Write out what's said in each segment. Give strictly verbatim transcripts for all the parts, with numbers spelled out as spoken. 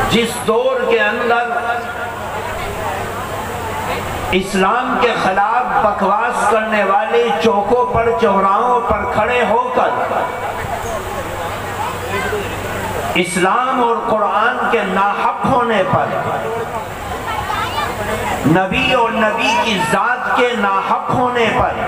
جس دور کے اندر اسلام کے خلاف بکواس کرنے والے چوکوں پر چوراہوں پر کھڑے ہو کر اسلام اور قرآن کے ناحق ہونے پر، نبی اور نبی کی ذات کے ناحق ہونے پر،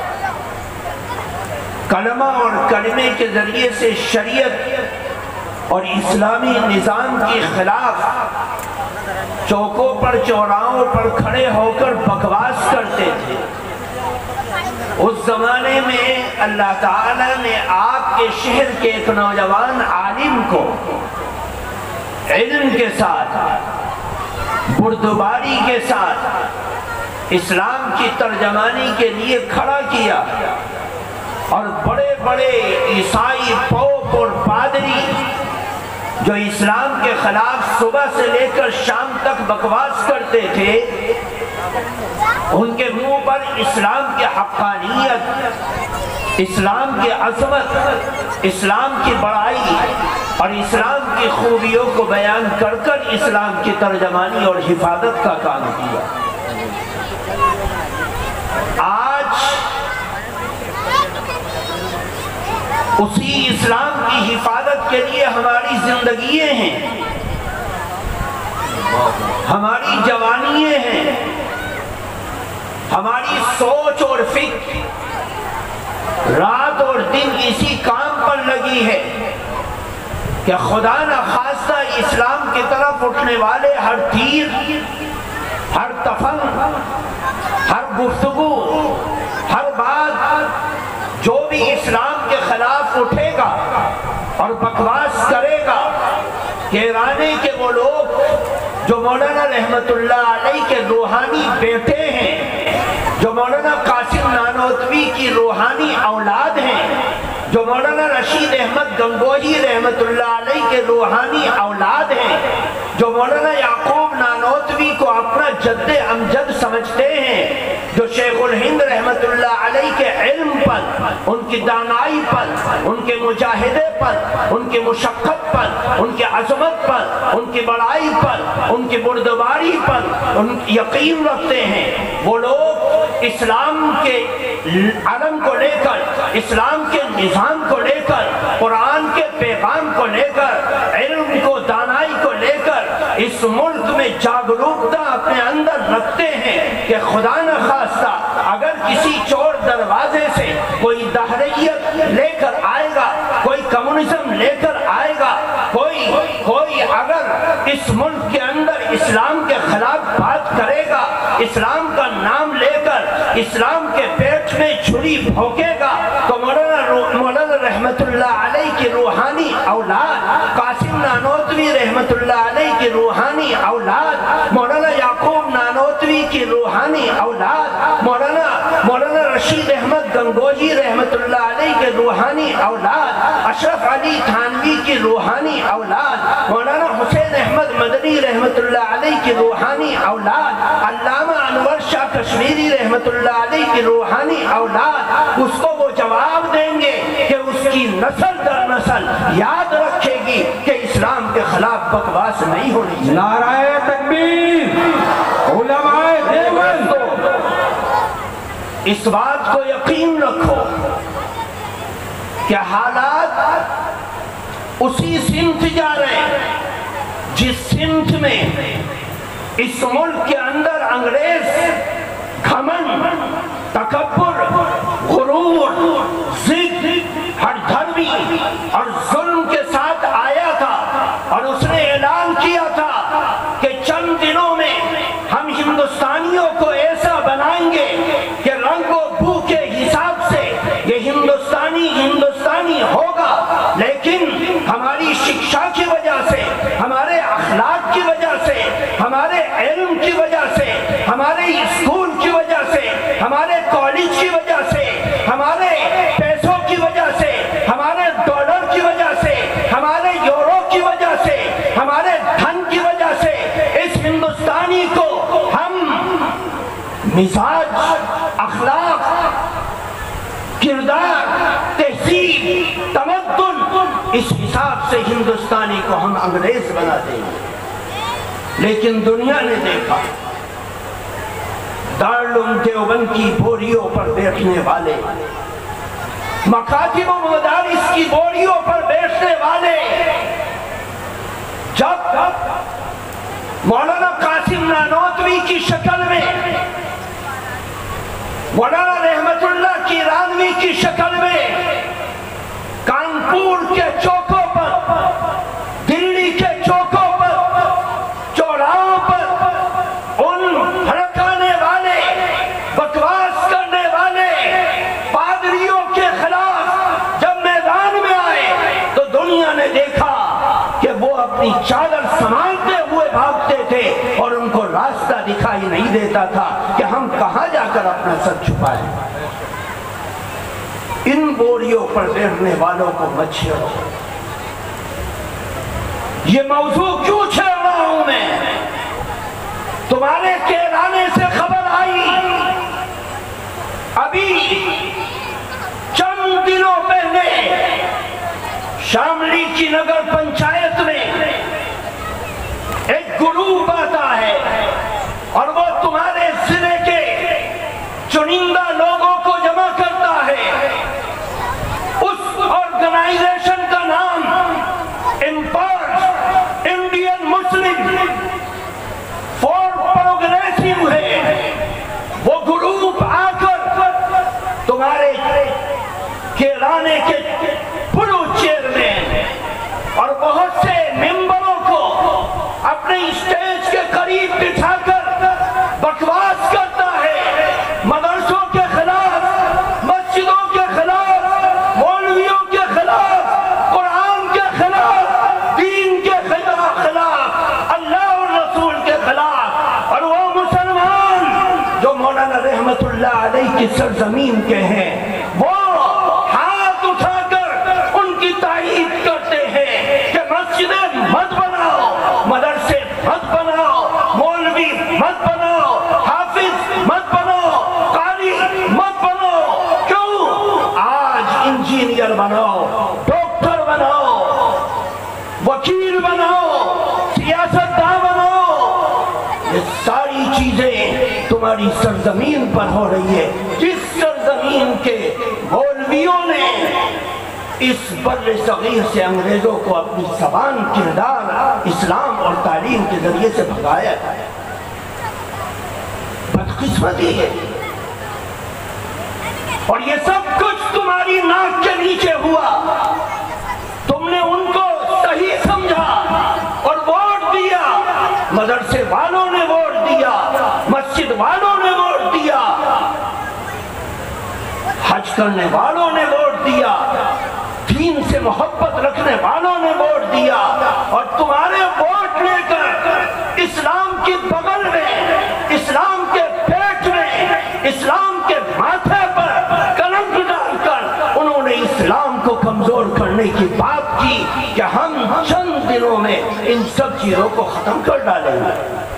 کلمہ اور کلمے کے ذریعے سے شریعت اور اسلامی نظام کے خلاف چوکوں پر چوراہوں پر کھڑے ہو کر بکواس کرتے تھے۔ اس زمانے میں اللہ تعالیٰ نے آپ کے شہر کے ایک نوجوان عالم کو علم کے ساتھ، بردباری کے ساتھ اسلام کی ترجمانی کے لیے کھڑا کیا، اور بڑے بڑے عیسائی پوپ اور پادری جو اسلام کے خلاف صبح سے لے کر شام تک بکواس کرتے تھے، ان کے منہ پر اسلام کی حقانیت، اسلام کی عظمت، اسلام کی بڑائی اور اسلام کی خوبیوں کو بیان کر کر اسلام کی ترجمانی اور حفاظت کا کام کیا۔ آج اسی اسلام کی حفاظت کے لیے ہماری زندگیاں ہیں، ہماری جوانیاں ہیں، ہماری سوچ اور فکر رات اور دن اسی کام پر لگی ہے کہ خدا نخواستہ اسلام کی طرف اٹھنے والے ہر تیر، ہر تفنگ، ہر گفتگو، ہر بات جو بھی اسلام کے خلاف اٹھے گا اور بکواس کرے گا، کہرانے کے وہ لوگ جو مولانا رحمت اللہ علیہ کے روحانی بیٹے ہیں، جو مولانا قاسم نانوتوی کی روحانی اولاد ہیں، جو مولانا رشید احمد گنگوہی رحمت اللہ علیہ کے روحانی اولاد ہیں، جو مولانا یعقوب نانوتوی کو اپنا جد امجد سمجھتے ہیں، جو شیخ الہند رحمت اللہ علیہ کے علم پر، ان کی دانائی پر، ان کے مجاہدے پر، ان کی مشقت پر، ان کی عظمت پر، ان کی بڑائی پر، ان کی بردباری پر ان یقین رکھتے ہیں، وہ لوگ اسلام کے علم کو لے کر، اسلام کے نظام کو لے کر، قرآن کے پیغام کو لے کر، علم کو، دانائی کو لے کر اس ملک میں جاگروکتا اپنے اندر رکھتے ہیں کہ خدا نخواستہ اگر کسی چور دروازے سے کوئی دہریت لے کر آئے گا، کوئی کمیونزم لے کر آئے گا، کوئی کوئی اگر اس ملک کے اندر اسلام کے خلاف بات کرے گا، اسلام کا نام لے کر اسلام کے پیٹ میں چھری بھونکے گا، تو مولانا مولانا رحمت اللہ علیہ کی روحانی اولاد، قاسم نانوتوی رحمت اللہ علیہ کی روحانی اولاد، مولانا یعقوب نانوتوی کی روحانی اولاد، مولانا مولانا رشید احمد گنگوہی رحمت اللہ علیہ کے روحانی اولاد، اشرف علی تھانوی کی روحانی اولاد، مولانا حسین احمد مدنی رحمت اللہ علیہ کی روحانی اولاد، علامہ انور شاہ کشمیری رحمت اللہ علیہ کی روحانی اولاد، اس کو وہ جواب دیں گے کہ اس کی نسل در نسل یاد رکھے گی کہ اسلام کے خلاف بکواس نہیں ہونی چاہیے۔ نعرہ تکبیر، علماء دیوبند، اس بات کو یقین رکھو کہ حالات اسی سمت جا رہے ہیں جس سمت میں اس ملک کے اندر انگریز گھمنڈ، تکبر، غرور، ضد، ہر دھرمی اور ظلم کے ساتھ آیا تھا، اور اس نے اعلان کیا تھا کہ چند دنوں میں ہم ہندوستانیوں کو ایسا بنائیں گے کہ رنگ و بو کے حساب سے یہ ہندوستانی ہندوستانی ہوگا، لیکن ہماری شکشا کی وجہ سے، ہمارے اخلاق کی وجہ سے، ہمارے علم کی وجہ سے، ہمارے اسکول کی وجہ سے، ہمارے کالج کی وجہ سے، ہمارے پیسوں کی وجہ سے، ہمارے ڈالر کی وجہ سے، ہمارے یورو کی وجہ سے، ہمارے دھن کی وجہ سے اس ہندوستانی کو ہم مزاج، اخلاق، کردار، تہذیب، تمدن، اس حساب سے ہندوستانی کو ہم انگریز بنا دیں گے۔ لیکن دنیا نے دیکھا دارالعلوم دیوبند کی بوریوں پر بیٹھنے والے، مکاتب و مدارس کی بوریوں پر بیٹھنے والے، جب مولانا قاسم نانوتوی کی شکل میں، مولانا رحمت اللہ کی رانوی کی شکل میں کانپور کے چوکوں پر، دلی کے چوکوں پر، چوراہوں پر ان بھڑکانے والے، بکواس کرنے والے پادریوں کے خلاف جب میدان میں آئے تو دنیا نے دیکھا کہ وہ اپنی چادر سنبھالتے ہوئے بھاگتے تھے اور ان کو راستہ دکھائی نہیں دیتا تھا کہ ہم کہاں جا کر اپنا سر چھپائیں۔ ان بوریوں پر بیٹھنے والوں کو مت چھیڑو۔ یہ موضوع کیوں چھیڑ رہا ہوں میں؟ تمہارے کہلانے سے خبر آئی ابھی چند دنوں پہلے شاملی کی نگر پنچایت میں ایک گروپ آتا ہے اور وہ تمہارے ضلع کے چنندہ لوگوں کو جمع کرتا ہے۔ اس آرگنائزیشن کا نام IMPAR Indian Muslim for progressive ہے۔ وہ گروپ آ کر تمہارے کیلانے کے پرو چیئرمین اور بہت سے ممبروں کو اپنے اسٹیج کے قریب بٹھا کر بکواس کرتا ہے، مدرسوں کے خلاف، مسجدوں کے خلاف، مولویوں کے خلاف، قرآن کے خلاف، دین کے خلاف، اللہ اور رسول کے خلاف۔ اور وہ مسلمان جو مولانا رحمت اللہ علیہ کی سرزمین کے ہیں وہ ہاتھ اٹھا کر ان کی تائید کرتے ہیں کہ مسجدیں مت بناؤ، مدرسے مت بناؤ، مولوی مت بناؤ، حافظ مت بناؤ، قاری مت بناؤ۔ کیوں؟ آج انجینئر بناؤ، ڈاکٹر بناؤ، وکیل بناؤ، سیاستدان بناؤ۔ یہ ساری چیزیں تمہاری سرزمین پر ہو رہی ہے، جس سرزمین کے مولویوں نے اس بر صغیر سے انگریزوں کو اپنی زبان، کردار، اسلام اور تعلیم کے ذریعے سے بھگایا ہے۔ بدقسمتی ہے۔ اور یہ سب کچھ تمہاری ناک کے نیچے ہوا۔ تم نے ان کو صحیح سمجھا اور ووٹ دیا، مدرسے والوں نے ووٹ دیا، مسجد والوں نے ووٹ دیا، حج کرنے والوں نے ووٹ دیا، دین سے محبت رکھنے والوں نے ووٹ دیا، اور تمہارے ووٹ لے کر اسلام کی بغل میں، اسلام کے پیٹ میں، اسلام کے ماتھے پر کلنک ڈال کر انہوں نے اسلام کو کمزور کرنے کی بات کی کہ ہم چند دنوں میں ان سب چیزوں کو ختم کر ڈالیں گے۔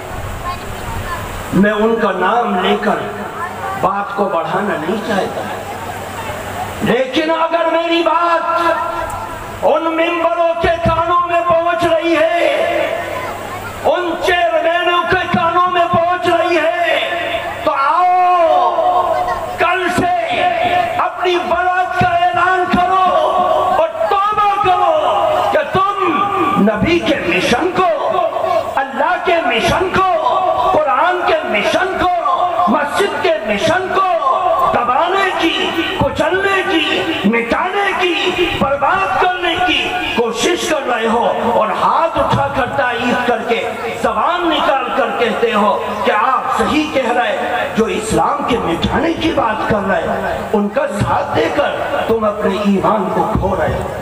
میں ان کا نام لے کر بات کو بڑھانا نہیں چاہتا، لیکن اگر میری بات ان ممبروں کے کانوں میں پہنچ رہی ہے، ان چیئرمینوں کے کانوں میں پہنچ رہی ہے، تو آؤ کل سے اپنی برات کا اعلان کرو اور توبہ کرو کہ تم نبی کے مشن کو، اللہ کے مشن کو، قرآن کے مشن کو، مسجد کے مشن کو دبانے کی، کچلنے کی، مٹانے کی، برباد کرنے کی کوشش کر رہے ہو، اور ہاتھ اٹھا کر تائید کر کے زبان نکال کر کہتے ہو کہ آپ صحیح کہہ رہے، جو اسلام کے مٹانے کی بات کر رہے ان کا ساتھ دے کر تم اپنے ایمان کو کھو رہے ہو۔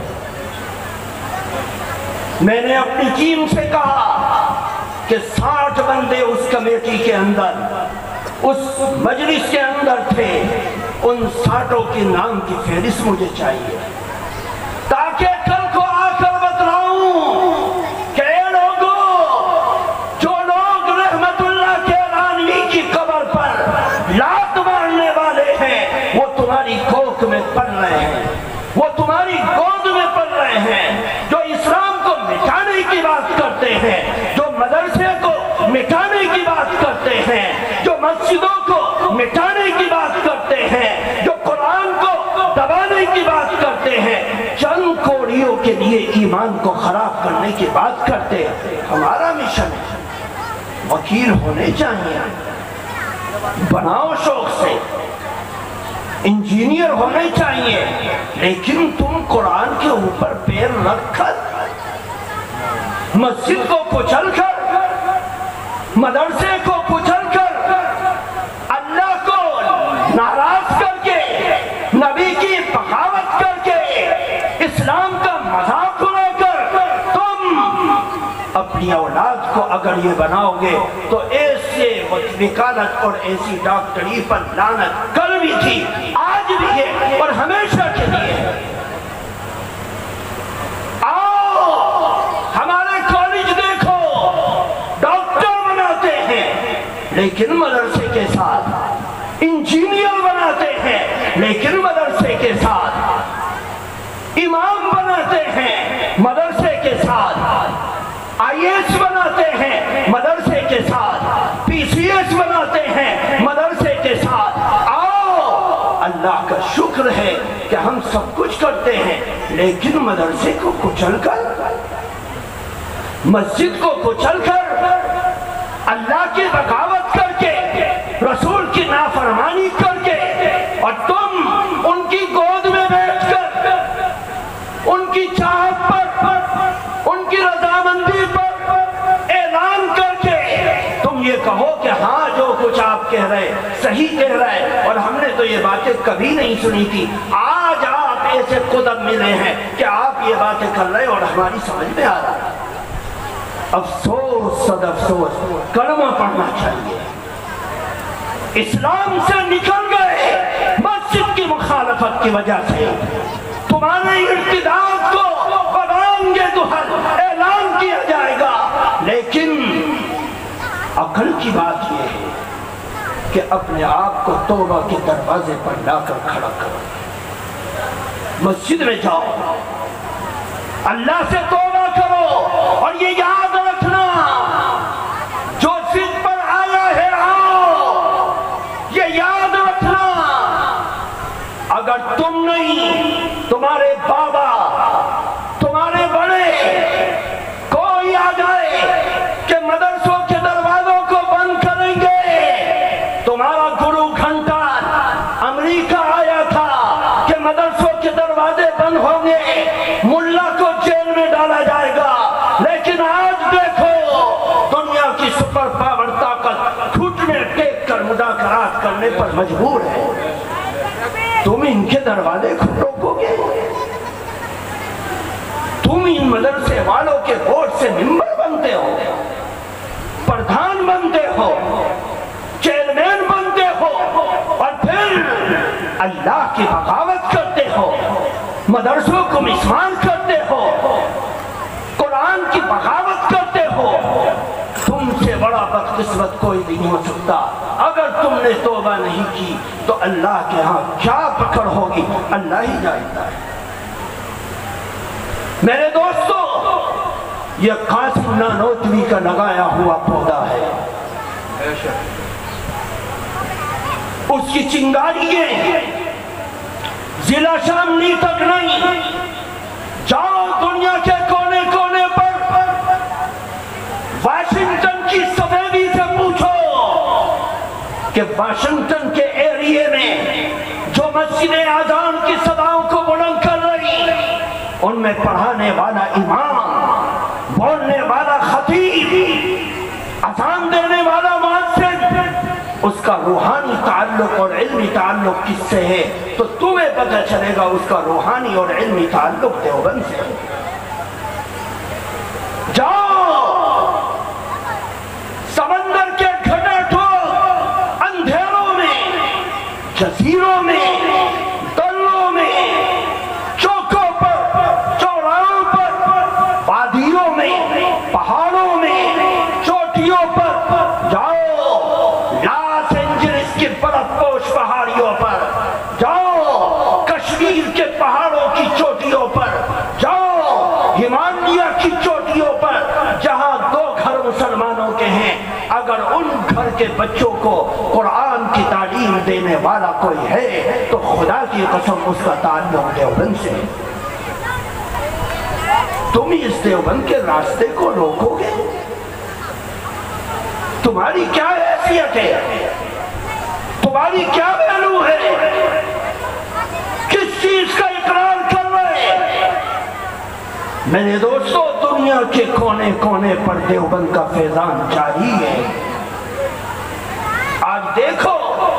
میں نے اپنی ٹیم سے کہا کہ ساٹھ بندے اس کمیٹی کے اندر، اس مجلس کے اندر تھے، ان ساٹھوں کے نام کی فہرست مجھے چاہیے تاکہ کل کو آ کر بتلاؤں کہ اے لوگوں، جو لوگ رحمت اللہ کے رانوی کی قبر پر لات مارنے والے ہیں وہ تمہاری کوکھ میں پڑ رہے ہیں، وہ تمہاری گود میں پڑ رہے ہیں، جو اسلام کو مٹانے کی بات کرتے ہیں، جو مدرسے کو کو خراب کرنے کی بات کرتے ہیں۔ ہمارا مشن ہے، وکیل ہونے چاہیے، بناؤ شوق سے، انجینئر ہونے چاہیے، لیکن تم قرآن کے اوپر پیر رکھ کر، مسجد کو کچل کر، مدرسے کو کچل کر، اللہ کو ناراض کر کے، نبی کی بغاوت کر کے، اسلام کا مذاق اڑا کر تم اپنی اولاد کو اگر یہ بناؤ گے تو ایسے وکالت اور ایسی ڈاکٹری پر لعنت کل بھی تھی، آج بھی ہے اور ہمیشہ کے لیے۔ آؤ ہمارے کالج دیکھو، ڈاکٹر بناتے ہیں لیکن مدرسے کے ساتھ، انجینئر بناتے ہیں لیکن مدرسے کے ساتھ، امام بناتے ہیں مدرسے کے ساتھ، آئی ایس بناتے ہیں مدرسے کے ساتھ، پی سی ایس بناتے ہیں مدرسے کے ساتھ۔ آؤ اللہ کا شکر ہے کہ ہم سب کچھ کرتے ہیں، لیکن مدرسے کو کچل کر، مسجد کو کچل کر، اللہ کی بغاوت کر کے، رسول کی نافرمانی کر کے، اور تم ان کی گود میں بیٹھ کر، ان کی چاہت پر، ان کی رضامندی پر اعلان کر کے تم یہ کہو کہ ہاں جو کچھ آپ کہہ رہے صحیح کہہ رہے، اور ہم نے تو یہ باتیں کبھی نہیں سنی تھی، آج آپ ایسے قدم ملے ہیں کہ آپ یہ باتیں کر رہے اور ہماری سمجھ میں آ رہا ہے۔ افسوس صد افسوس، کلمہ پڑھنا چاہیے۔ اسلام سے نکل گئے مسجد کی مخالفت کی وجہ سے، تمہارے ارتداد کو بنائیں گے دہل اعلان کیا جائے گا، لیکن عقل کی بات یہ ہے کہ اپنے آپ کو توبہ کے دروازے پر لا کر کھڑا کرو، مسجد میں جاؤ، اللہ سے توبہ کرو، اور یہ یاد رکھنا جو ضد پر آیا ہے آؤ، یہ یاد رکھنا اگر تم نہیں، تمہارے بابا، تمہارے بڑے، کوئی آ جائے کہ مدرسوں کے دروازوں کو بند کریں گے، تمہارا گرو گھنٹا امریکہ آیا تھا کہ مدرسوں کے دروازے بند ہوں گے، ملا کو جیل میں ڈالا جائے گا، لیکن آج دیکھو دنیا کی سپر پاور طاقت گھٹنے ٹیک کر مذاکرات کرنے پر مجبور ہے، تم ان کے دروازے کو روکو گے؟ تم ان مدرسے والوں کے ووٹ سے ممبر بنتے ہو، پردھان بنتے ہو، چیئرمین بنتے ہو، اور پھر اللہ کی بغاوت کرتے ہو، مدرسوں کو مسمار کرتے ہو، قرآن کی بغاوت کرتے ہو۔ تم سے بڑا بدقسمت کوئی نہیں ہو سکتا۔ اگر تم نے توبہ نہیں کی تو اللہ کے ہاں کیا پکڑ ہوگی اللہ ہی جانتا ہے۔ میرے دوستو، یہ قاسم نانوتوی کا لگایا ہوا پودا ہے، اس کی چنگاریاں ضلع شاملی تک نہیں، جاؤ دنیا کے کونے کونے پر، واشنگٹن کی سفیدی سے پوچھو کہ واشنگٹن کے ایریے میں جو مسجدیں اذان کی صداؤں کو بلند کر رہی، ان میں پڑھانے والا امام، بولنے والا خطیب، اذان دینے والا مؤذن، اس کا روحانی تعلق اور علمی تعلق کس سے ہے تو تمہیں پتہ چلے گا اس کا روحانی اور علمی تعلق دیوبند سے ہے۔ جاؤ سمندر کے گھٹاٹوں اندھیروں میں، جزیروں میں، دلوں میں، چوکوں پر، چوراہوں پر، وادیوں میں، پہاڑوں میں، چوٹیوں پر جاؤ، لاس اینجلس کی برف پوش پہاڑیوں پر جاؤ، کشمیر کے پہاڑوں کی چوٹیوں پر جاؤ، ہمالیہ کی چوٹیوں پر، جہاں دو گھر مسلمانوں کے ہیں، اگر ان گھر کے بچوں کو قرآن کی تعلیم دینے والا کوئی ہے تو خدا کی قسم اس کا تعلق دیوبند سے ہے۔ तुम इस देवबंद के रास्ते को रोकोगे? तुम्हारी क्या हैसियत है? तुम्हारी क्या वैल्यू है? किस चीज का इकरार कर रहे? मेरे दोस्तों, दुनिया के कोने कोने पर देवबंद का फैजान जारी है। आज देखो,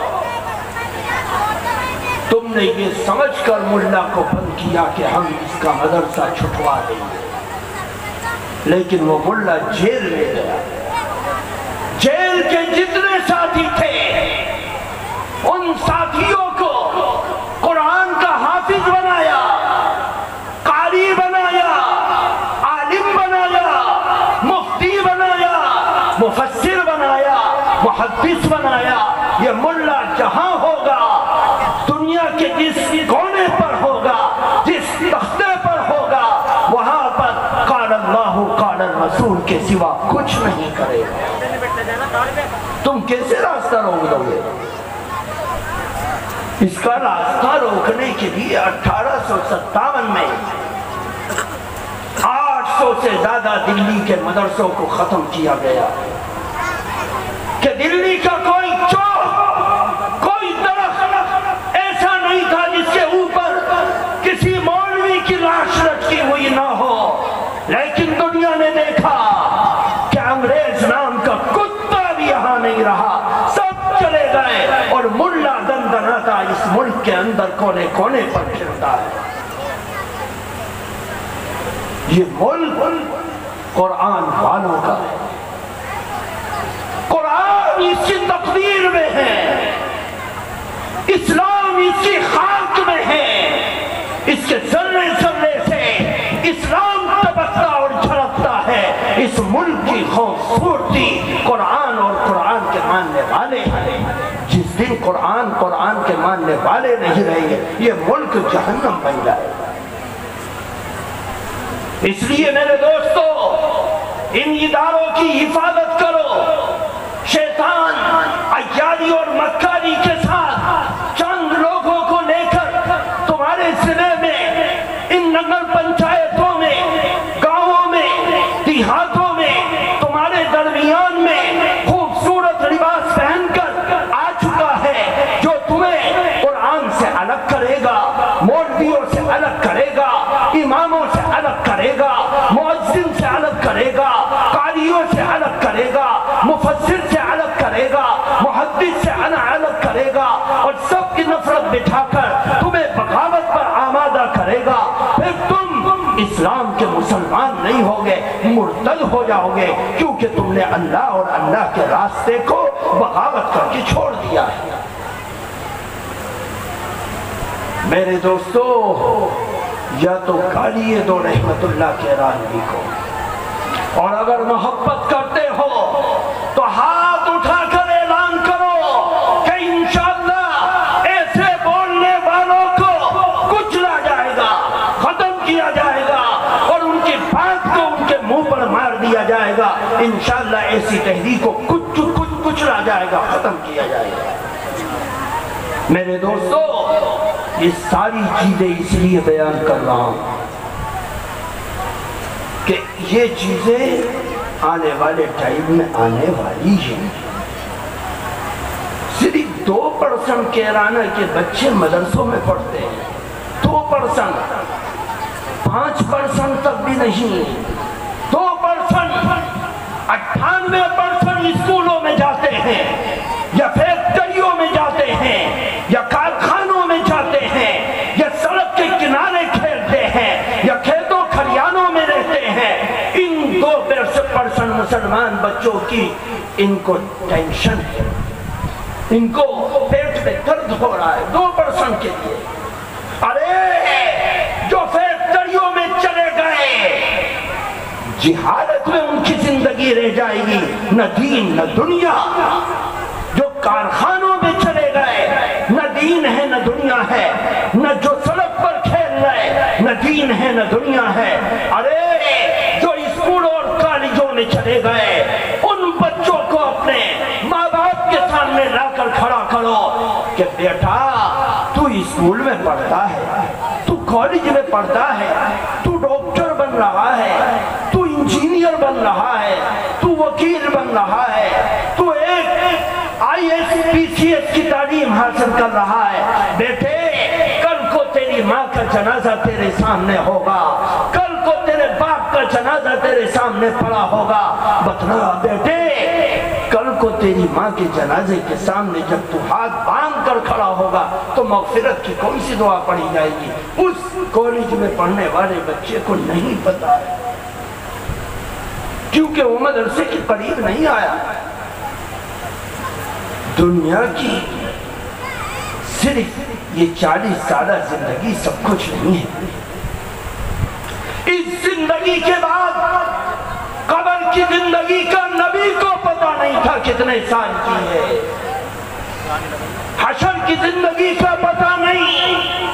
तुमने ये समझकर मुल्ला को बंद किया कि हम इसका मदरसा छुटवा देंगे, लेकिन वो मुल्ला जेल में गया। जेल के जितने साथी थे, उन साथियों को कुरान का हाफिज बनाया, कारी बनाया, आलिम बनाया, मुफ्ती बनाया, मुफस्सिर बनाया, मुहद्दिस बनाया। ये मुल्ला जहां होगा, दुनिया के जिस कोने पर होगा, जिस तख्ते पर होगा, वहां पर क़ाल अल्लाहु क़ाल रसूल के सिवा कुछ नहीं करेगा। तुम कैसे रास्ता रोक दोगे? इसका रास्ता रोकने के लिए अठारह सौ सत्तावन में आठ सौ से ज्यादा दिल्ली के मदरसों को खत्म किया गया कि दिल्ली का कोई चौक, कोई दरख्त ऐसा नहीं था जिसके ऊपर किसी मौलवी की लाश लटकी हुई ना हो। लेकिन दुनिया ने देखा कि अंग्रेज नाम का कुत्ता भी यहां नहीं रहा, सब चले गए और मुल्ला दंदनाता इस मुल्क के अंदर कोने कोने पर फिरता है। ये मुल्क कुरान वालों का है, कुरान इसकी तकदीर में है, इस्लाम इसकी खाक में है। इसके जर्रे जर्रे से इस्लाम टपकता और झलकता है। इस मुल्क की खूबसूरती कुरान और कुरान के मानने वाले हैं। जिस दिन कुरान कुरान के मानने वाले नहीं रहेंगे, ये मुल्क जहन्नम बन जाएगा। इसलिए मेरे दोस्तों, इन इदारों की हिफाजत करो। शैतान अय्यारी और मक्कारी के साथ चंद लोगों को लेकर तुम्हारे जिले में, इन नगर पंचायतों में, गांवों में, देहातों में, तुम्हारे दरमियान में खूबसूरत लिबास पहनकर आ चुका है, जो तुम्हें कुरान से अलग करेगा, मौलवियों से अलग करेगा, इमामों से अलग करेगा, मुअज्जिन से अलग करेगा, कारियों से अलग करेगा, मुफस्सिर से अलग करेगा, मुहद्दिस से अलग करेगा और सबकी नफरत बिठाकर तुम्हें बगावत पर आमादा करेगा। फिर तुम इस्लाम के मुसलमान नहीं होगे, मुर्तद हो जाओगे, क्योंकि तुमने अल्लाह और अल्लाह के रास्ते को बगावत करके छोड़ दिया है। मेरे दोस्तों, या तो गालिए दो रहमतुल्लाह के रानी को, और अगर मोहब्बत करते हो तो हाथ उठाकर ऐलान करो कि इंशाअल्लाह ऐसे बोलने वालों को कुचला जाएगा, खत्म किया जाएगा और उनकी बात को उनके मुंह पर मार दिया जाएगा। इंशाअल्लाह ऐसी तहरीक को कुछ कुछ कुचला जाएगा, खत्म किया जाएगा। मेरे दोस्तों, ये सारी चीजें इसलिए बयान कर रहा हूं कि ये चीजें आने वाले टाइम में आने वाली हैं। सिर्फ दो परसेंट कैराना के बच्चे मदरसों में पढ़ते हैं, दो परसेंट, पांच परसेंट तक भी नहीं, दो परसेंट। अट्ठानवे परसेंट स्कूलों में जाते हैं, या फैक्ट्रियों में जाते हैं, या कारखानों में जाते हैं, या सड़क के किनारे खेलते हैं, या खेतों खलियानों में रहते हैं। इन दो परसेंट मुसलमान बच्चों की इनको टेंशन है, इनको पेट में दर्द हो रहा है, दो परसेंट के लिए। अरे जो फैक्ट्रियों में चले गए, जिहालत में उनकी जिंदगी रह जाएगी, न दीन न दुनिया। जो कारखानों में चले गए, न दीन है न दुनिया है, न जो सड़क पर खेल रहे, न दीन है न दुनिया है। अरे जो स्कूलों और कॉलेजों में चले गए, उन बच्चों को अपने माँ बाप के सामने लाकर खड़ा करो कि बेटा तू स्कूल में पढ़ता है, तू कॉलेज में पढ़ता है, तू डॉक्टर बन रहा है, وکیل بن رہا ہے، تو ایک I S P C S کی تعلیم حاصل کر رہا ہے، بیٹے کل کو تیری ماں کا جنازہ تیرے سامنے ہوگا، کل کو تیرے باپ کا جنازہ تیرے سامنے پڑا ہوگا، بتلا بیٹے کل کو تیری ماں کے جنازے کے سامنے جب تو ہاتھ باندھ کر کھڑا ہوگا تو مغفرت کی کون سی دعا پڑھی جائے گی؟ اس کالج میں پڑھنے والے بچے کو نہیں پتا ہے، کیونکہ وہ مدرسے کے قریب نہیں آیا۔ دنیا کی صرف یہ چالیس سالہ زندگی سب کچھ نہیں ہے، اس زندگی کے بعد قبر کی زندگی کا نبی کو پتا نہیں تھا کتنے سال کی ہے، حشر کی زندگی کا پتا نہیں،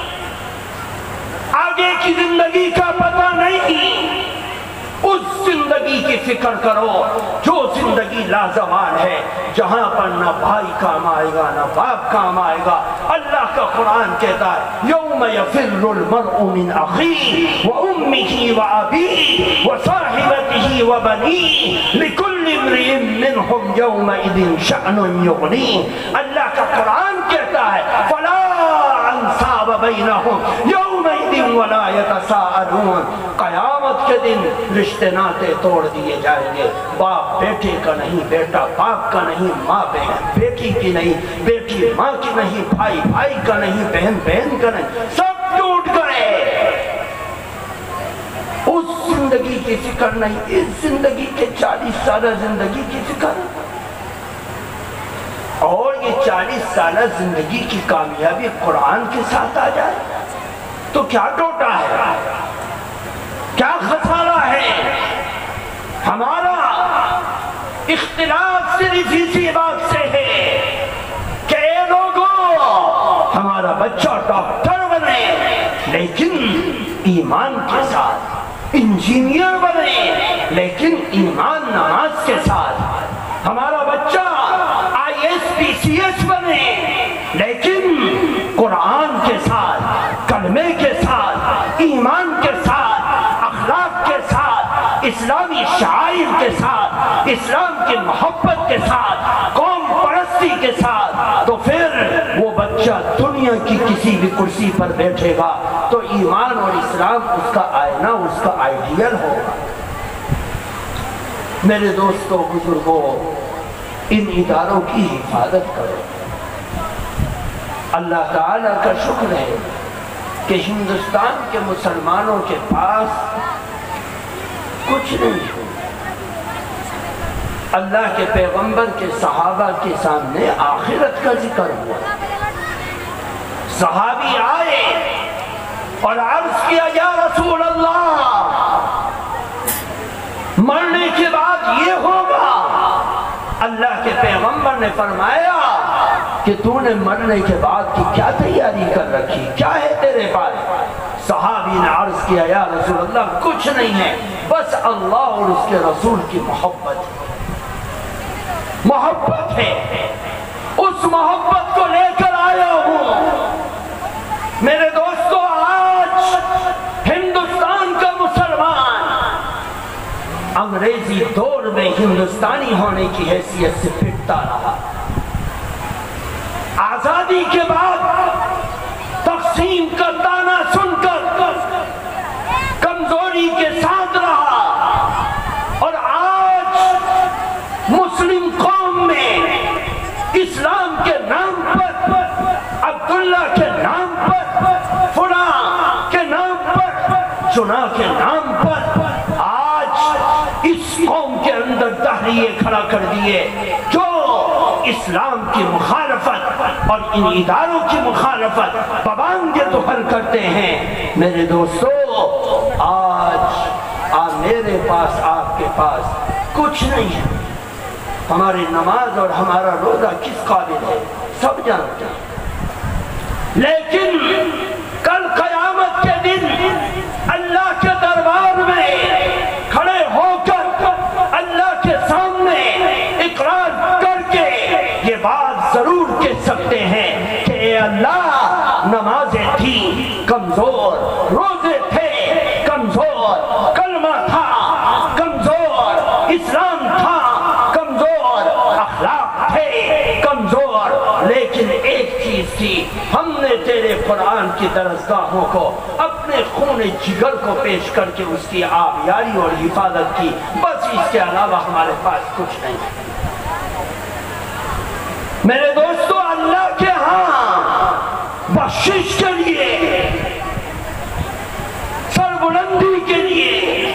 آگے کی زندگی کا پتا نہیں۔ اس زندگی کی فکر کرو جو زندگی لازوال ہے، جہاں پر نہ بھائی کام آئے گا نہ باپ کام آئے گا۔ اللہ کا قرآن کہتا ہے یوم یفر المرء من اخیہ وامہ وابیہ وصاحبتہ وبنیہ لکل امرئ منہم یومئذ شأن یغنیہ۔ اللہ کا قرآن کہتا ہے فلا انصاب بینہم یومئذ ولا یتساءلون، قیامت کے دن رشتے ناطے توڑ دیے جائیں گے، باپ بیٹے کا نہیں، بیٹا باپ کا نہیں، ماں بہن بیٹی کی نہیں، بیٹی ماں کی نہیں، بھائی بھائی کا نہیں، بہن بہن کا نہیں، سب ٹوٹ گئے۔ اس زندگی کی فکر نہیں، اس زندگی کے چالیس سالہ زندگی کی فکر، اور یہ چالیس سالہ زندگی کی کامیابی قرآن کے ساتھ آ جائے تو کیا ٹوٹا ہے، کیا خسارہ ہے؟ ہمارا اختلاف صرف اسی بات سے ہے کہ اے لوگوں ہمارا بچہ ڈاکٹر بنے لیکن ایمان کے ساتھ، انجینئر بنے لیکن ایمان نماز کے ساتھ، ہمارا بچہ I S P C S بنے لیکن قرآن کے ساتھ، کلمے کے ساتھ، ایمان کے ساتھ، اخلاق کے ساتھ، اسلامی شعائر کے ساتھ، اسلام کی محبت کے ساتھ، قوم پرستی کے ساتھ، تو پھر وہ بچہ دنیا کی کسی بھی کرسی پر بیٹھے گا تو ایمان اور اسلام اس کا آئینہ، اس کا آئیڈیل ہوگا۔ میرے دوستو بزرگوں، ان اداروں کی حفاظت کرو۔ اللہ تعالیٰ کا شکر ہے کہ ہندوستان کے مسلمانوں کے پاس کچھ نہیں ہے۔ اللہ کے پیغمبر کے صحابہ کے سامنے آخرت کا ذکر ہوا، صحابی آئے اور عرض کیا یا رسول اللہ مرنے کے بعد یہ ہوگا۔ اللہ کے پیغمبر نے فرمایا کہ تو نے مرنے کے بعد کی کیا تیاری کر رکھی، کیا ہے تیرے پاس؟ صحابی نے عرض کیا یا رسول اللہ کچھ نہیں ہے، بس اللہ اور اس کے رسول کی محبت ہے، محبت ہے، اس محبت کو لے کر آیا ہوں۔ میرے دوستو، آج ہندوستان کا مسلمان انگریزی دور میں ہندوستانی ہونے کی حیثیت سے پھرتا رہا، آزادی کے بعد تقسیم کا تانا سن کر کمزوری کے ساتھ رہا، اور آج مسلم قوم میں اسلام کے نام پر، عبداللہ کے نام پر، فلاں کے نام پر، چنا کے نام پر آج اس قوم کے اندر تحریے کھڑا کر دیے جو اسلام کی مخالفت اور ان اداروں کی مخالفت پابندیاں تو حل کرتے ہیں۔ میرے دوستو، آج آ میرے پاس آپ کے پاس کچھ نہیں ہے، ہماری نماز اور ہمارا روزہ کس قابل ہے سب جانتے ہیں، لیکن کل قیامت کے دن اللہ کے دربار میں کھڑے ہو کر اللہ کے سامنے اقرار کر کے یہ بات ضرور کہہ سکتے ہیں کہ اے اللہ نمازیں تھیں کمزور، روزے تھے کمزور، کلمہ تھا کمزور، اسلام تھا لیکن ایک چیز تھی، ہم نے تیرے قرآن کی درسگاہوں کو اپنے خون جگر کو پیش کر کے اس کی آبیاری اور حفاظت کی، بس اس کے علاوہ ہمارے پاس کچھ نہیں۔ میرے دوستو، اللہ کے ہاں بخشش کے لیے، سربلندی کے لیے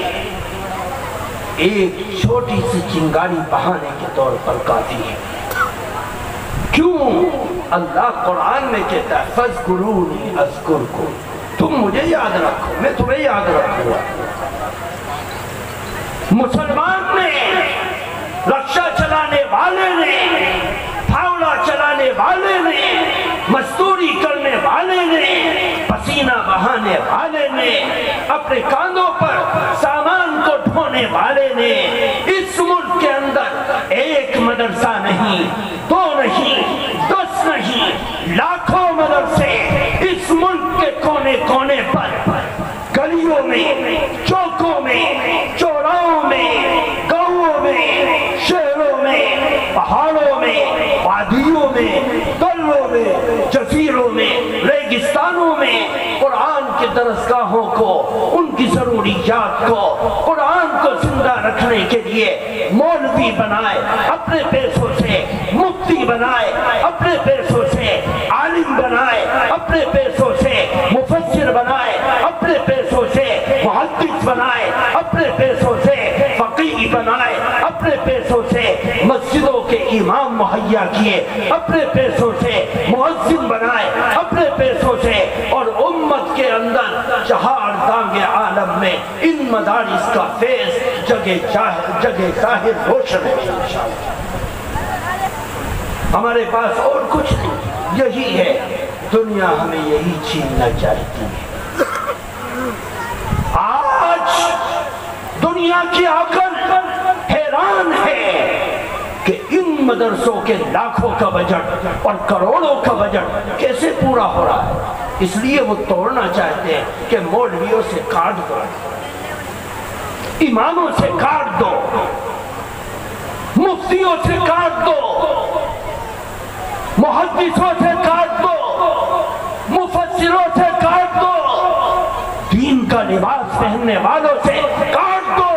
ایک چھوٹی سی چنگاری بہانے کے طور پر کافی ہے۔ کیوں؟ اللہ قرآن میں کہتا ہے فَاذْكُرُونِي أَذْكُرْكُمْ، تم مجھے یاد رکھو میں تمہیں یاد رکھوں گا۔ مسلمان نے، رکشہ چلانے والے نے، پھاوڑا چلانے والے نے، مزدوری کرنے والے نے، پسینہ بہانے والے نے، اپنے کاندھوں پر سامان کو ڈھونے والے نے، اس ملک کے اندر ایک مدرسہ نہیں، دو نہیں، دس نہیں، لاکھوں مدرسے اس ملک کے کونے کونے پر، گلیوں میں، چوکوں میں، چوراہوں میں، گاؤں میں، شہروں میں، پہاڑوں میں، وادیوں میں، دلوں میں، جزیروں میں، ریگستانوں میں قرآن کے درسگاہوں کو، ان کی ضروریات کو، قرآن کو زندہ رکھنے کے لیے مولوی بنائے، اپنے پیسوں سے مفتی بنائے، اپنے پیسوں سے عالم بنائے، اپنے پیسوں سے مفسر بنائے، اپنے پیسوں سے محدث بنائے، اپنے پیسوں سے فقیہ بنائے، اپنے پیسوں سے مسجدوں کے امام مہیا کیے، اپنے پیسوں سے مؤذن بنائے، اپنے پیسوں سے، اور امت کے اندر چہار دانگے عالم میں ان مدارس کا فیض جگہ جگہ ظاہر روشن ہے انشاءاللہ۔ ہمارے پاس اور کچھ نہیں، یہی ہے، دنیا ہمیں یہی چھیننا چاہتی ہے۔ آج دنیا کی عقل حیران ہے کہ ان مدرسوں کے لاکھوں کا بجٹ اور کروڑوں کا بجٹ کیسے پورا ہو رہا ہے۔ اس لیے وہ توڑنا چاہتے ہیں کہ مولویوں سے کاٹ دو، اماموں سے کاٹ دو، مفتیوں سے کاٹ دو، محدثوں سے کاٹ دو، مفسروں سے کاٹ دو، دین کا لباس پہننے والوں سے کاٹ دو۔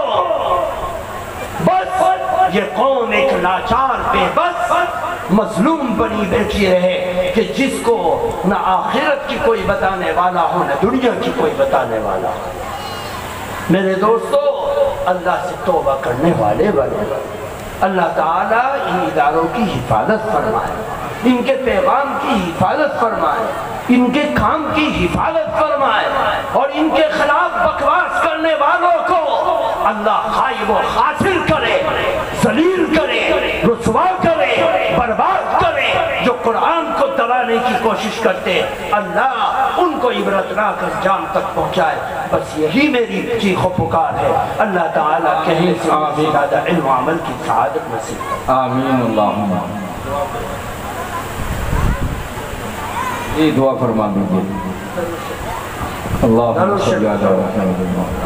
بس یہ قوم ایک لاچار بے بس مظلوم بنی بیٹھی رہے کہ جس کو نہ آخرت کی کوئی بتانے والا ہو، نہ دنیا کی کوئی بتانے والا ہو۔ میرے دوستو، اللہ سے توبہ کرنے والے بنے، اللہ تعالیٰ ان اداروں کی حفاظت فرمائے، ان کے پیغام کی حفاظت فرمائے، ان کے کام کی حفاظت فرمائے، اور ان کے خلاف بکواس کرنے والوں کو اللہ خائب و خاسر کرے، ذلیل کرے، رسوا کرے، برباد کرے۔ جو قرآن کو دبانے کی کوشش کرتے، اللہ ان کو عبرتناک انجام تک پہنچائے۔ بس یہی میری چیخ و پکار ہے۔ اللہ تعالیٰ کہنے سے زیادہ علم و عمل کی سعادت نصیب کرے۔ آمین اللہم۔ یہ دعا فرما دیجئے۔ اللہم صلی علی محمد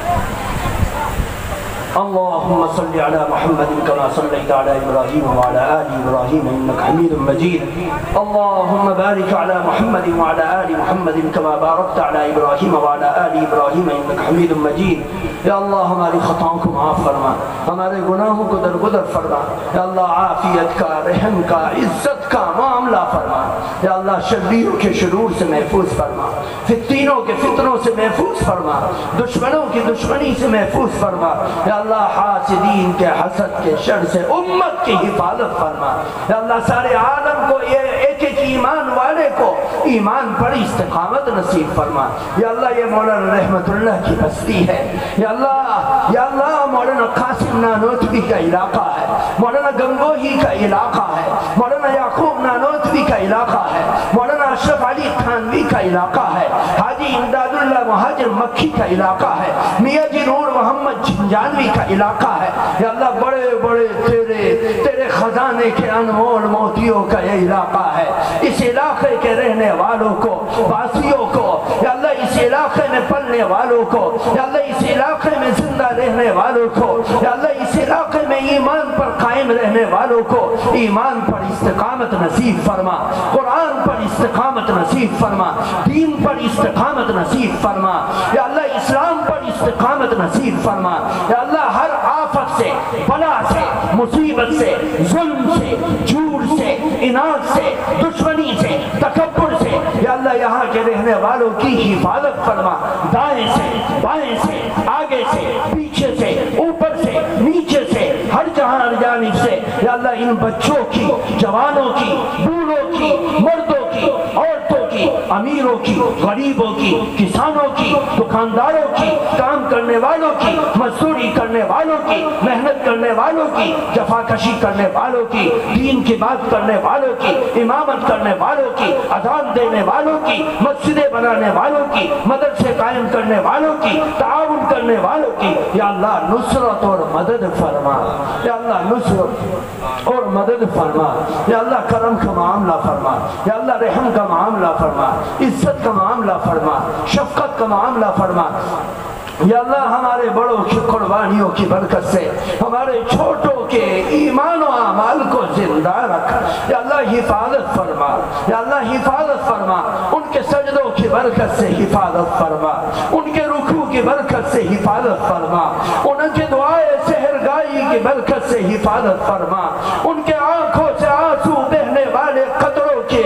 اللهم صل على محمد كما صليت على إبراهيم وعلى آل إبراهيم إنك حميد مجيد. اللهم بارك على محمد وعلى آل محمد كما باركت على إبراهيم وعلى آل إبراهيم إنك حميد مجيد. یا اللہ ہماری خطاؤں کو معاف فرما، ہمارے گناہوں کو درگزر فرما، یا اللہ عافیت کا، رحم کا، عزت کا معاملہ فرما، یا اللہ شریروں کے شرور سے محفوظ فرما، فتنوں کے فتنوں سے محفوظ فرما، دشمنوں کی دشمنی سے محفوظ فرما، یا اللہ حاسدین کے حسد کے شر سے امت کی حفاظت فرما، یا اللہ سارے عالم کو یہ ایک ایک ایمان والے کو ایمان پر استقامت نصیب فرما، یا اللہ یہ مولانا رحمت اللہ کی بستی ہے، یا اللہ یا اللہ مولانا قاسم نانوتوی کا علاقہ ہے، مولانا گنگوہی کا علاقہ ہے، مولانا یعقوب نانوتوی کا علاقہ ہے، مولانا اشرف علی تھانوی کا علاقہ ہے، حاجی امداد اللہ مہاجر مکھی کا علاقہ ہے، میاں جی نور محمد جھنجانوی کا علاقہ ہے، یا اللہ بڑے بڑے تیرے تیرے خزانے کے انمول موتیوں کا یہ علاقہ ہے، اس علاقے کے رہنے والوں کو، واسیوں کو، یا اللہ اس علاقے میں پلنے والوں کو، یا اللہ اس علاقے میں زندہ رہنے والوں کو، یا اللہ اس علاقے میں ایمان پر قائم رہنے والوں کو ایمان پر استقامت نصیب فرما، قرآن پر استقامت نصیب فرما، دین پر استقامت نصیب فرما، یا اللہ اسلام پر استقامت نصیب فرما، یا اللہ ہر آفت سے، بلا سے، مصیبت سے، ظلم سے، جھوٹ سے، اناد سے، دشمنی سے، تکبر سے، یا اللہ یہاں کے رہنے والوں کی حفاظت فرما، دائیں سے، بائیں سے، آگے سے، پیچھے سے، اوپر سے، نیچے سے، ہر جہاں ہر جانب سے، یا اللہ ان بچوں کی، جوانوں کی، بوڑھوں کی، مردوں کی، عورتوں کی، امیروں کی، غریبوں کی، کسانوں کی، دکانداروں کی، کام کرنے والوں کی، مزدوری کرنے والوں کی، محنت کرنے والوں کی، جفاکشی کرنے والوں کی، دین کی بات کرنے والوں کی، امامت کرنے والوں کی، اذان دینے والوں کی، مسجدیں بنانے والوں کی، مدرسے قائم کرنے والوں کی، تعاون کرنے والوں کی، یا اللہ نصرت اور مدد فرما، یا اللہ نصرت اور مدد فرما، یا اللہ کرم کا معاملہ فرما، یا اللہ رحم کا معاملہ فرما، عزت کا معاملہ فرما، شفقت کا معاملہ فرما، یا اللہ ہمارے بڑوں کی قربانیوں کی برکت سے ہمارے چھوٹوں کے ایمان و اعمال کو زندہ رکھ، یا اللہ حفاظت فرما، یا اللہ حفاظت فرما، ان کے سجدوں کی برکت سے حفاظت فرما، ان کے رکوع کی برکت سے حفاظت فرما، ان کے دعائے سحرگاہی کی برکت سے حفاظت فرما، ان کے آنکھوں سے آنسو بہنے والے قطروں کے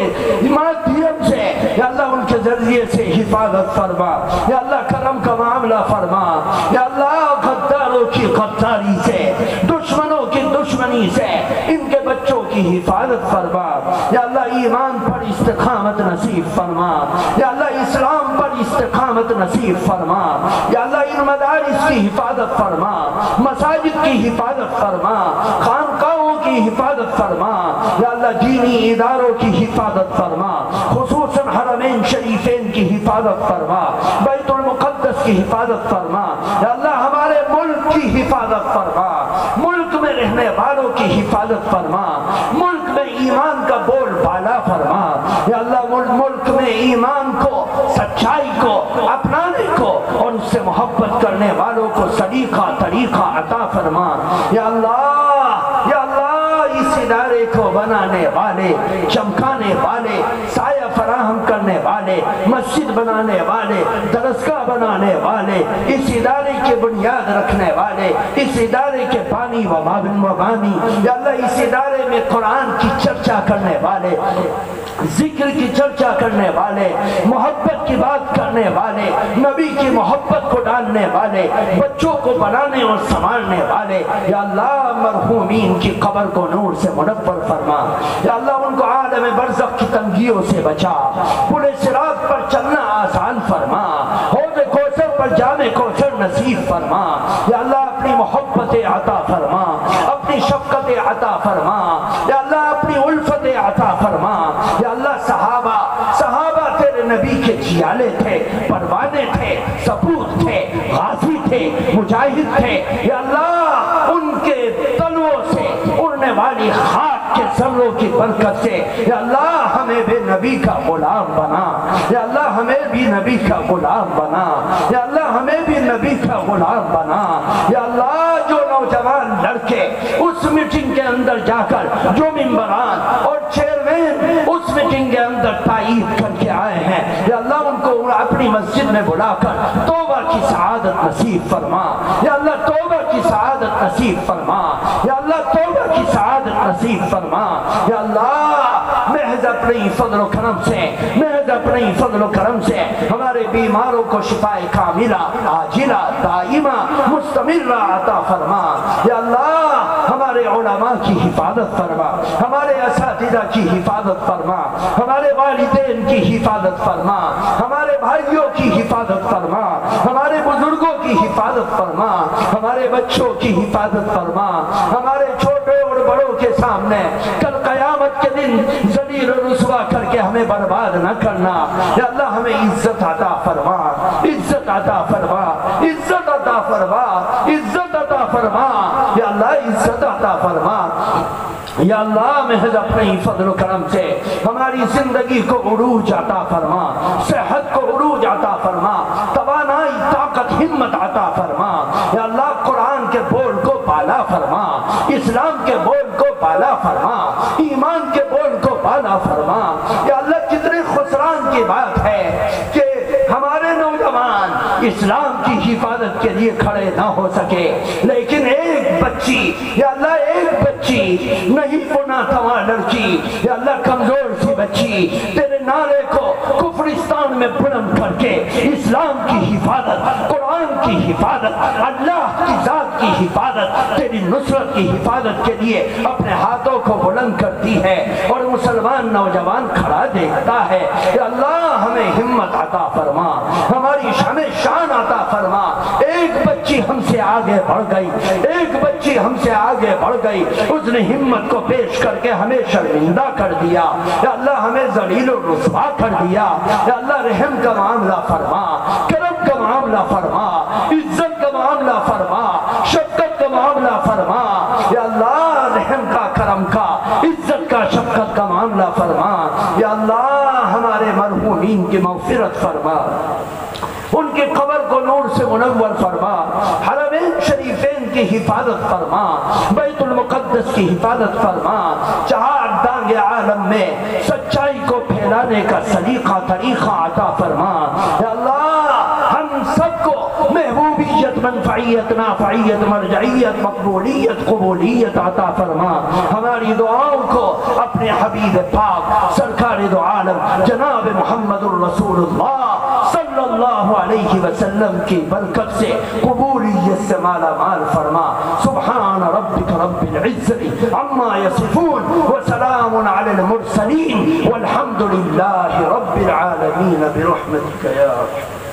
مادھیم سے یا اللہ ان کے ذریعے سے حفاظت فرما، یا اللہ کرم کا معاملہ فرما، یا اللہ غداروں کی غداری سے، دشمنوں کی دشمنی سے ان کے بچوں کی حفاظت فرما، یا اللہ ایمان پر استقامت نصیب فرما، یا اللہ اسلام پر استقامت نصیب فرما، یا اللہ ان مدارس کی حفاظت فرما، مساجد کی حفاظت فرما، خانقاہوں کی حفاظت فرما، یا اللہ دینی اداروں کی حفاظت فرما، خصوصاً حرمین شریفین کی حفاظت فرما، بیت المقدس کی حفاظت فرما، یا اللہ ہمارے ملک کی حفاظت فرما، ملک میں رہنے والوں کی حفاظت فرما، ملک میں ایمان کا بول بالا فرما، یا اللہ ملک میں ایمان کو، سچائی کو اپنانے کو اور اس سے محبت کرنے والوں کو سلیقہ طریقہ عطا فرما، یا اللہ یا اللہ اس ادارے کو بنانے والے، چمکانے والے، سایہ فراہم کرنے والے، مسجد بنانے والے، درسگاہ بنانے والے، اس ادارے کے بنیاد رکھنے والے، اس ادارے کے بانی و مابن و بانی، یا اللہ اس ادارے میں قرآن کی چرچا کرنے والے، ذکر کی چرچا کرنے والے، محبت کی بات کرنے والے، نبی کی محبت کو ڈالنے والے، بچوں کو بنانے اور سنبھالنے والے، یا اللہ مرحومین کی قبر کو نور سے منور فرما، یا اللہ ان کو عالم برزخ کی تنگیوں سے بچا، پورے صراط پر چلنا آسان فرما، حوض کوثر پر جام کوثر نصیب فرما، یا اللہ اپنی محبت عطا فرما، اپنی شفقت عطا فرما، یا اللہ اپنی الفت عطا فرما، یا اللہ صحابہ صحابہ تیرے نبی کے جیالے تھے، پروانے تھے، سپوت تھے، غازی تھے، مجاہد تھے، یا اللہ ان کے تلووں سے اڑنے والی خاک کے ذروں کی برکت سے یا اللہ ہمیں بھی نبی کا غلام بنا، یا اللہ ہمیں بھی نبی کا غلام بنا، یا اللہ ہمیں بھی نبی کا غلام بنا، یا اللہ جو نوجوان لڑکے اس میٹنگ کے اندر جا کر جو ممبران اور چیئرمین اس میٹنگ کے اندر تائید کر کے آئے ہیں، یا اللہ ان کو اپنی مسجد میں بلا کر توبہ کی سعادت نصیب فرما، یا اللہ توبہ کی سعادت نصیب فرما، یا اللہ توبہ کی سعادت نصیب فرما، یا اللہ محض اپنی فضل و کرم سے محض اپنی فضل و کرم سے ہمارے بیماروں کو شفائے کاملہ عاجلہ دائمہ مستمرہ عطا فرما، یا اللہ ہمارے علماء کی حفاظت فرما، ہمارے اساتذہ کی حفاظت فرما، ہمارے والدین کی حفاظت فرما، ہمارے بھائیوں کی حفاظت فرما، ہمارے بزرگوں کی حفاظت فرما، ہمارے بچوں کی حفاظت فرما، ہمارے چھوٹے اور بڑوں کے سامنے کل قیامت کے دن ذلیل و رسوا کر کے ہمیں برباد نہ کرنا، یا اللہ ہمیں عزت عطا فرما، عزت عطا فرما، عزت عطا فرما، عزت عطا فرما، یا اللہ عزت عطا فرما، یا اللہ محض اپنے فضل و کرم سے ہماری زندگی کو عروج عطا فرما، صحت کو عروج عطا فرما، توانائی طاقت ہمت عطا فرما، یا اللہ قرآن کے بول کو بالا فرما، اسلام کے بول کو بالا فرما، ایمان کے بول کو بالا فرما۔ یا اللہ کتنے خسران کی بات ہے کہ ہمارے نوجوان اسلام کی حفاظت کے لیے کھڑے نہ ہو سکے، لیکن ایک بچی، یا اللہ ایک بچی، نہیں پنا تھوا لڑکی، یا اللہ کمزور سی بچی، تیرے نعرے کو کفرستان میں بلند کر کے اسلام کی حفاظت، قرآن کی حفاظت، اللہ کی ذات کی حفاظت، تیری نصرت کی حفاظت کے لیے اپنے ہاتھوں کو بلند کرتی ہے، اور مسلمان نوجوان کھڑا دیکھتا ہے۔ یا اللہ ہمیں ہمت عطا فرما، ہماری ہمیں شان عطا فرما۔ ایک بچی ہم سے آگے بڑھ گئی، ایک بچی ہم سے آگے بڑھ گئی، اس نے ہمت کو پیش کر کے ہمیں شرمندہ کر دیا، یا اللہ ہمیں ذلیل و رسوا کر دیا۔ یا اللہ رحم کا معاملہ فرما، کرم کا معاملہ فرما، عزت کا معاملہ فرما، شفقت کا معاملہ فرما۔ یا اللہ رحم کا، کرم کا، عزت کا، شفقت کا معاملہ فرما۔ یا اللہ ہمارے مرحومین کی مغفرت فرما، ان کی قبر کو نور سے منور فرما، حرمین شریفین کی حفاظت فرما، بیت المقدس کی حفاظت فرما، چہار دانگ عالم میں سچائی کو پھیلانے کا سلیقہ طریقہ عطا فرما۔ یا اللہ ہم سب کو محبوبیت، منفعیت، نافعیت، مرجعیت، مقبولیت، قبولیت عطا فرما۔ ہماری دعاؤں کو اپنے حبیب پاک سرکار دو عالم جناب محمد الرسول اللہ صلی اللہ علیہ وسلم کی برکت سے قبولیت سے مالا مال فرما۔ سبحان ربک رب العزت عما یصفون وسلام علی المرسلین والحمد للہ رب العالمین برحمتک یا رب۔